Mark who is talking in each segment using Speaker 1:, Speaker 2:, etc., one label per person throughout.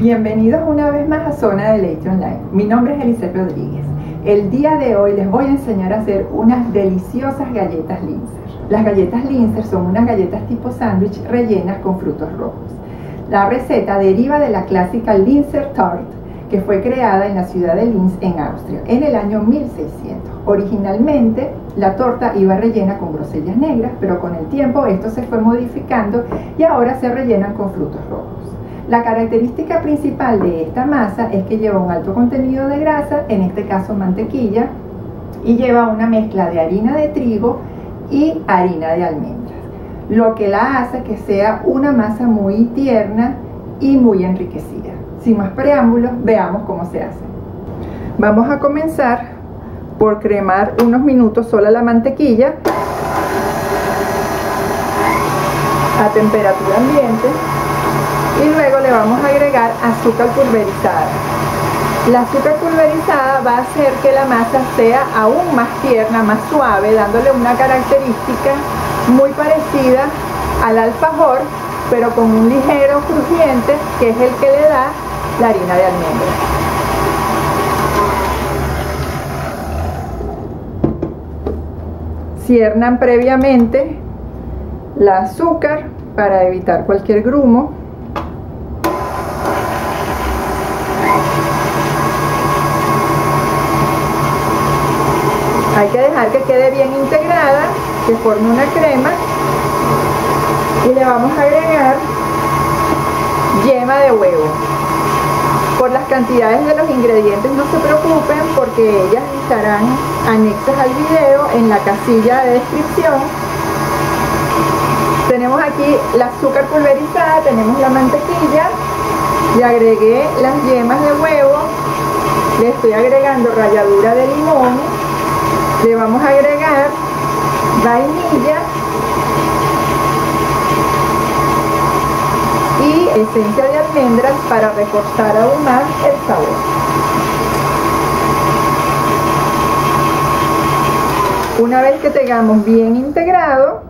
Speaker 1: Bienvenidos una vez más a Zona Deleite Online. Mi nombre es Eliseth Rodríguez. El día de hoy les voy a enseñar a hacer unas deliciosas galletas Linzer. Las galletas Linzer son unas galletas tipo sándwich rellenas con frutos rojos. La receta deriva de la clásica Linzer Tart, que fue creada en la ciudad de Linz, en Austria, en el año 1600. Originalmente, la torta iba rellena con grosellas negras, pero con el tiempo esto se fue modificando y ahora se rellenan con frutos rojos. La característica principal de esta masa es que lleva un alto contenido de grasa, en este caso mantequilla, y lleva una mezcla de harina de trigo y harina de almendras, lo que la hace que sea una masa muy tierna y muy enriquecida. Sin más preámbulos, veamos cómo se hace. Vamos a comenzar por cremar unos minutos sola la mantequilla a temperatura ambiente. Y luego le vamos a agregar azúcar pulverizada. La azúcar pulverizada va a hacer que la masa sea aún más tierna, más suave, dándole una característica muy parecida al alfajor, pero con un ligero crujiente que es el que le da la harina de almendras. Ciernan previamente la azúcar para evitar cualquier grumo. Hay que dejar que quede bien integrada, que forme una crema, y le vamos a agregar yema de huevo. Por las cantidades de los ingredientes no se preocupen, porque ellas estarán anexas al video en la casilla de descripción. Tenemos aquí el azúcar pulverizada, tenemos la mantequilla, le agregué las yemas de huevo, le estoy agregando ralladura de limón. Le vamos a agregar vainilla y esencia de almendras para reforzar aún más el sabor. Una vez que tengamos bien integrado,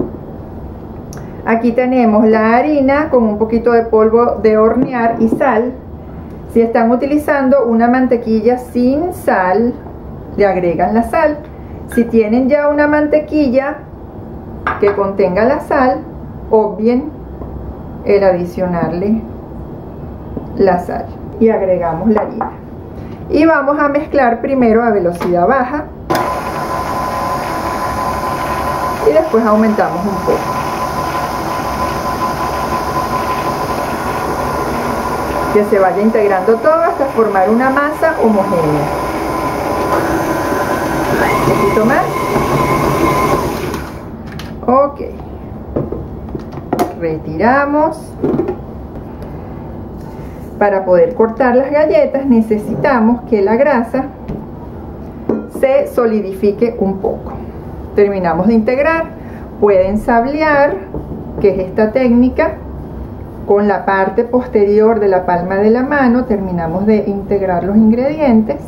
Speaker 1: aquí tenemos la harina con un poquito de polvo de hornear y sal. Si están utilizando una mantequilla sin sal, le agregan la sal. Si tienen ya una mantequilla que contenga la sal, obvien el adicionarle la sal y agregamos la harina. Y vamos a mezclar primero a velocidad baja y después aumentamos un poco. Que se vaya integrando todo hasta formar una masa homogénea. Un poquito más. Ok. Retiramos. Para poder cortar las galletas necesitamos que la grasa se solidifique un poco. Terminamos de integrar. Pueden sablear, que es esta técnica. Con la parte posterior de la palma de la mano terminamos de integrar los ingredientes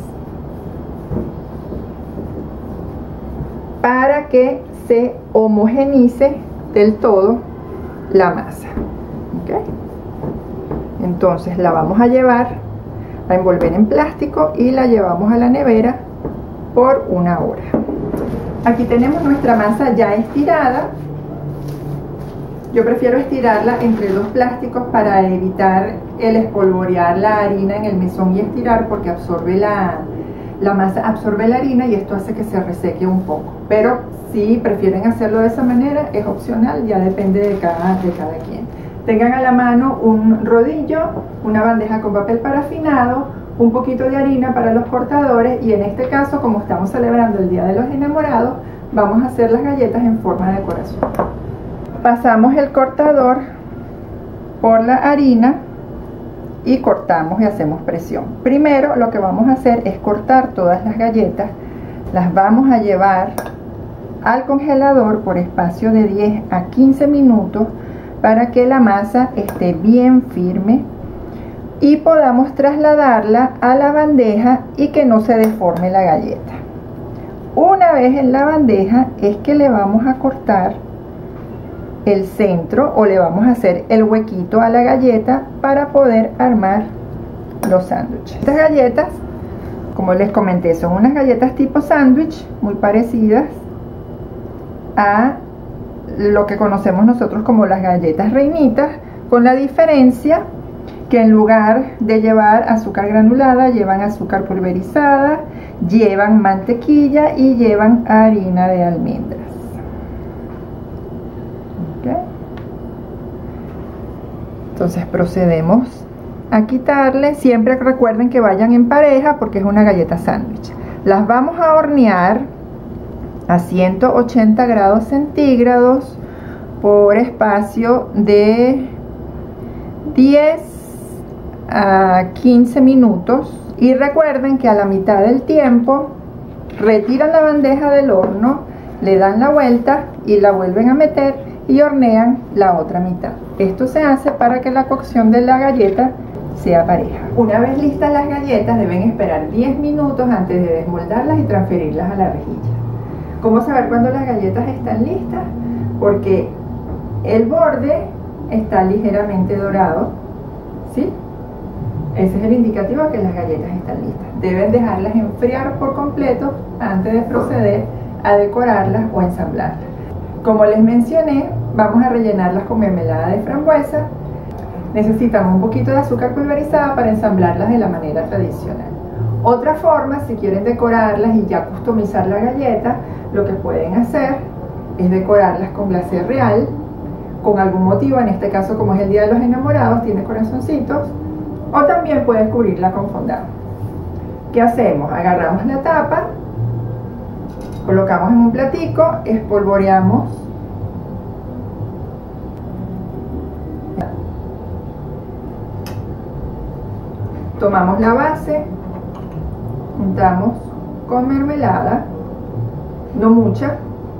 Speaker 1: para que se homogenice del todo la masa. ¿Okay? Entonces la vamos a llevar a envolver en plástico y la llevamos a la nevera por 1 hora. Aquí tenemos nuestra masa ya estirada. Yo prefiero estirarla entre 2 plásticos para evitar el espolvorear la harina en el mesón y estirar, porque absorbe la masa absorbe la harina y esto hace que se reseque un poco. Pero si prefieren hacerlo de esa manera, es opcional, ya depende de cada quien. Tengan a la mano un rodillo, una bandeja con papel parafinado, un poquito de harina para los cortadores, y en este caso, como estamos celebrando el Día de los Enamorados, vamos a hacer las galletas en forma de corazón. Pasamos el cortador por la harina y cortamos y hacemos presión. Primero lo que vamos a hacer es cortar todas las galletas. Las vamos a llevar al congelador por espacio de 10 a 15 minutos para que la masa esté bien firme y podamos trasladarla a la bandeja y que no se deforme la galleta. Una vez en la bandeja es que le vamos a cortar el centro o le vamos a hacer el huequito a la galleta para poder armar los sándwiches. Estas galletas, como les comenté, son unas galletas tipo sándwich, muy parecidas a lo que conocemos nosotros como las galletas reinitas, con la diferencia que en lugar de llevar azúcar granulada, llevan azúcar pulverizada, llevan mantequilla y llevan harina de almendras. ¿Okay? Entonces procedemos a quitarle. Siempre recuerden que vayan en pareja porque es una galleta sándwich. Las vamos a hornear a 180 grados centígrados por espacio de 10 a 15 minutos. Y recuerden que a la mitad del tiempo retiran la bandeja del horno, le dan la vuelta y la vuelven a meter y hornean la otra mitad. Esto se hace para que la cocción de la galleta sea pareja. Una vez listas las galletas, deben esperar 10 minutos antes de desmoldarlas y transferirlas a la rejilla. ¿Cómo saber cuándo las galletas están listas? Porque el borde está ligeramente dorado, ¿sí? Ese es el indicativo de que las galletas están listas. Deben dejarlas enfriar por completo antes de proceder a decorarlas o ensamblarlas. Como les mencioné, vamos a rellenarlas con mermelada de frambuesa. Necesitamos un poquito de azúcar pulverizada para ensamblarlas de la manera tradicional. Otra forma, si quieren decorarlas y ya customizar la galleta, lo que pueden hacer es decorarlas con glacé real, con algún motivo. En este caso, como es el Día de los Enamorados, tiene corazoncitos. O también puedes cubrirla con fondant. ¿Qué hacemos? Agarramos la tapa, colocamos en un platico, espolvoreamos tomamos la base, juntamos con mermelada, no mucha.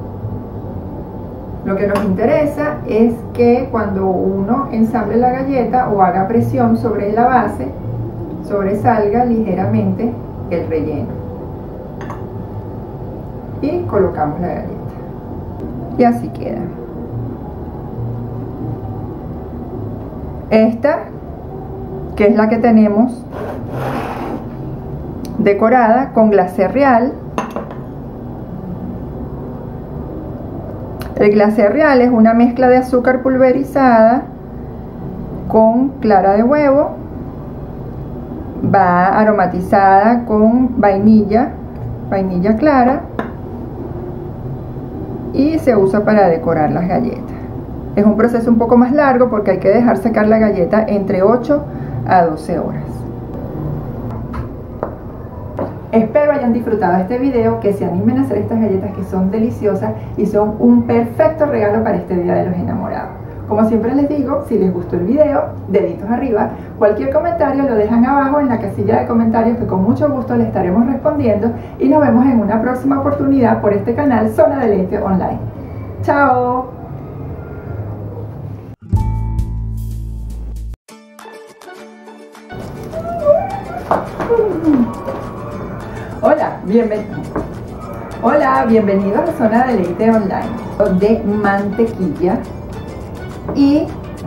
Speaker 1: Lo que nos interesa es que cuando uno ensamble la galleta o haga presión sobre la base, sobresalga ligeramente el relleno. Y colocamos la galleta. Y así queda. Esta, que es la que tenemos decorada con glacé real. El glacé real es una mezcla de azúcar pulverizada con clara de huevo, va aromatizada con vainilla clara y se usa para decorar las galletas. Es un proceso un poco más largo porque hay que dejar secar la galleta entre 8 a 12 horas. Espero hayan disfrutado este video, que se animen a hacer estas galletas que son deliciosas y son un perfecto regalo para este Día de los Enamorados. Como siempre les digo, si les gustó el video, deditos arriba. Cualquier comentario lo dejan abajo en la casilla de comentarios, que con mucho gusto le estaremos respondiendo, y nos vemos en una próxima oportunidad por este canal Zona Deleite Online. ¡Chao! Hola, bienvenidos a Zona Deleite Online, de mantequilla y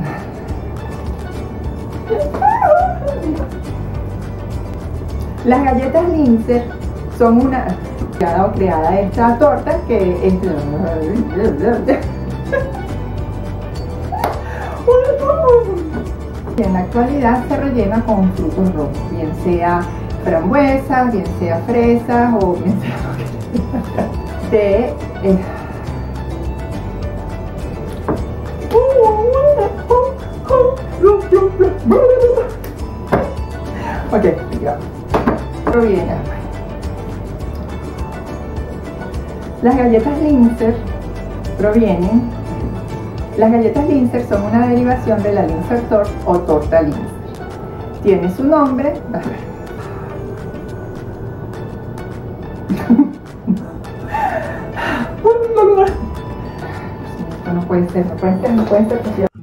Speaker 1: las galletas Linzer son una creada esta torta que es en la actualidad se rellena con frutos rojos, bien sea frambuesas, bien sea fresas o bien sea ok, ya. Proviene. Las galletas Linzer son una derivación de la Linzer Torte o torta Linzer. Tiene su nombre. A ver. Esto no puede ser.